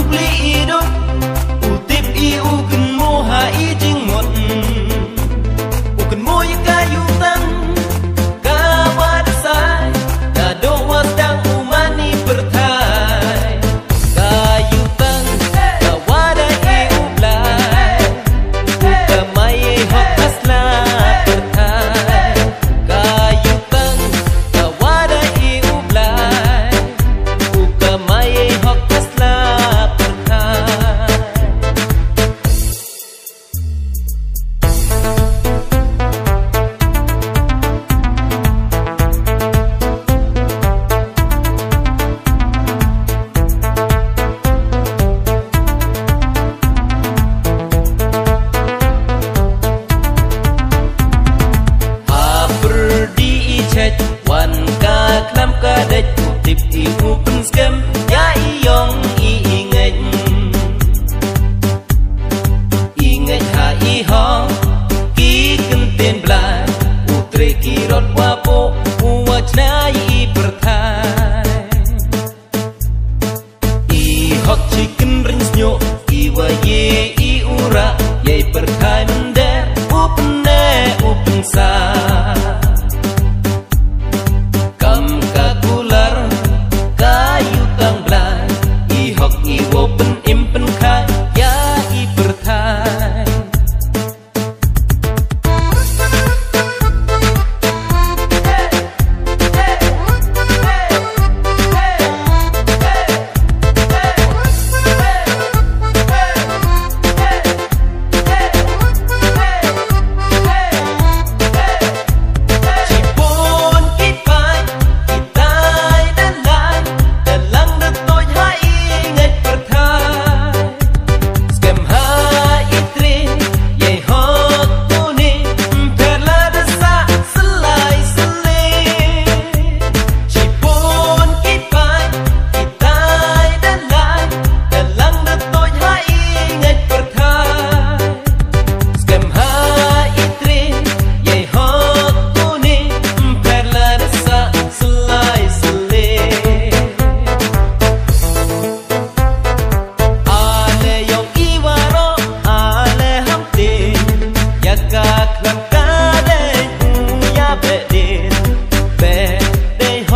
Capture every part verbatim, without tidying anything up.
beli hidup utip i uken moha i jingot uken moy kayu tang kawadasai kado wasdang umani bertai kayu tang kawada i ublai ukamai hok asla bertai kayu tang kawada i ublai ukamai hok asla bertai wan ka klam ka dej utip i upen skem ya iyong i ingej ingej ha i ho ki kenten blai utre ki rot wapo uwachna i bertai i hok chicken rings nyo i wa ye i ura ye bertai mender upen ne upen sa open impen kai ya i bertai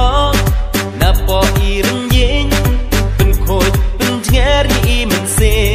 sing